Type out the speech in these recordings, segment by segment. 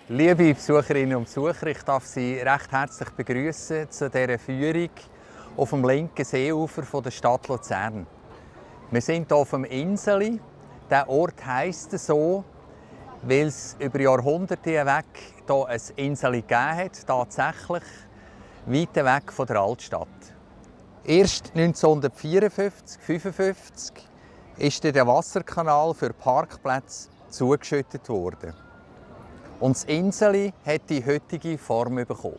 Liebe Besucherinnen und Besucher, ich darf Sie recht herzlich begrüßen zu dieser Führung auf dem linken Seeufer der Stadt Luzern. Wir sind hier auf dem Inseli. Der Ort heisst so, weil es über Jahrhunderte hinweg hier ein Inseli gegeben hat, tatsächlich weit weg von der Altstadt. Erst 1954/55 ist der Wasserkanal für Parkplätze zugeschüttet worden. Und das Inseli hat die heutige Form bekommen.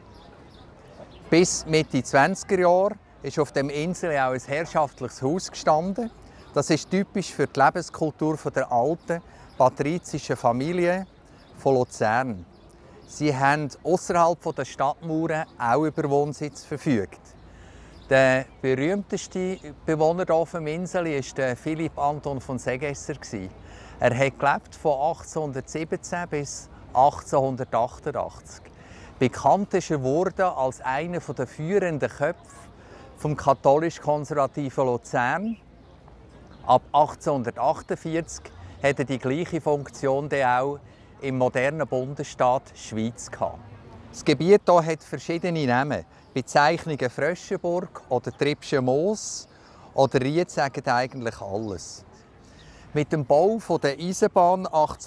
Bis Mitte 20er Jahre ist auf dem Inseli auch ein herrschaftliches Haus gestanden. Das ist typisch für die Lebenskultur der alten patrizischen Familie von Luzern. Sie haben außerhalb der Stadtmauern auch über Wohnsitz verfügt. Der berühmteste Bewohner hier auf dem Inseli war Philipp Anton von Segesser. Er hat gelebt von 1817 bis 1888. Bekannt ist er wurde als einer der führenden Köpfe vom katholisch-konservativen Luzern. Ab 1848 hatte er die gleiche Funktion auch im modernen Bundesstaat Schweiz gehabt. Das Gebiet hier hat verschiedene Namen. Bezeichnungen Fröschenburg oder Trippsche Moos oder Ried sagen eigentlich alles. Mit dem Bau der Eisenbahn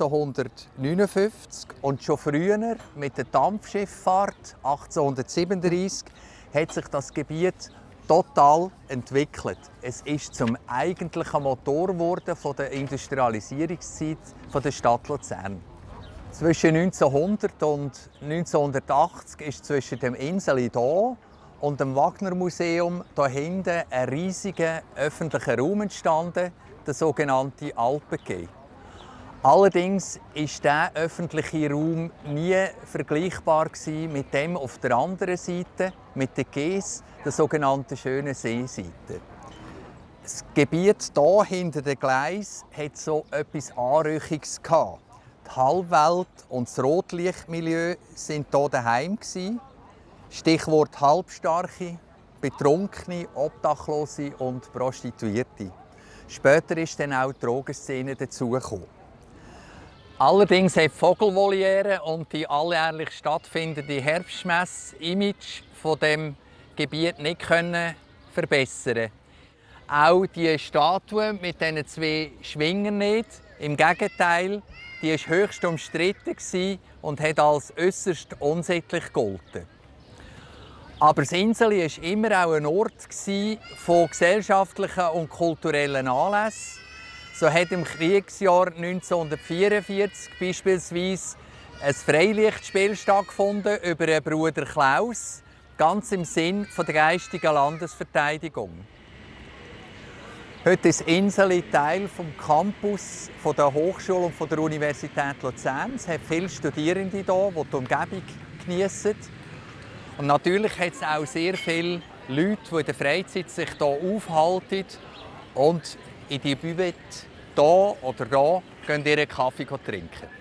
1859 und schon früher mit der Dampfschifffahrt 1837 hat sich das Gebiet total entwickelt. Es ist zum eigentlichen Motor geworden von der Industrialisierungszeit der Stadt Luzern. Zwischen 1900 und 1980 ist zwischen dem Inseli hier und dem Wagner Museum hier hinten ein riesiger öffentlicher Raum entstanden, der sogenannte Alpengeh. Allerdings war dieser öffentliche Raum nie vergleichbar mit dem auf der anderen Seite, mit den Gees, der sogenannten schönen Seeseite. Das Gebiet hier hinter den Gleisen hatte so etwas Anrüchiges. Die Halbwelt und das Rotlichtmilieu waren hier daheim. Stichwort Halbstarke, Betrunkene, Obdachlose und Prostituierte. Später ist dann auch die Drogenszene dazugekommen. Allerdings hat die Vogelvoliere und die alljährlich stattfindende Herbstmesse das Image von dem Gebiet nicht verbessern. Auch die Statue mit diesen zwei Schwingern nicht. Im Gegenteil, die war höchst umstritten und hat als äußerst unsittlich gegolten. Aber das Inseli war immer auch ein Ort von gesellschaftlichen und kulturellen Anlässen. So hat im Kriegsjahr 1944 beispielsweise ein Freilichtspiel stattgefunden über den Bruder Klaus, ganz im Sinn der geistigen Landesverteidigung. Heute ist das Inseli Teil des Campus der Hochschule und der Universität Luzern. Es hat viele Studierende hier, die die Umgebung geniessen. Und natürlich hat es auch sehr viele Leute, die in der Freizeit sich hier aufhalten und in die Buvette hier oder da ihren Kaffee trinken.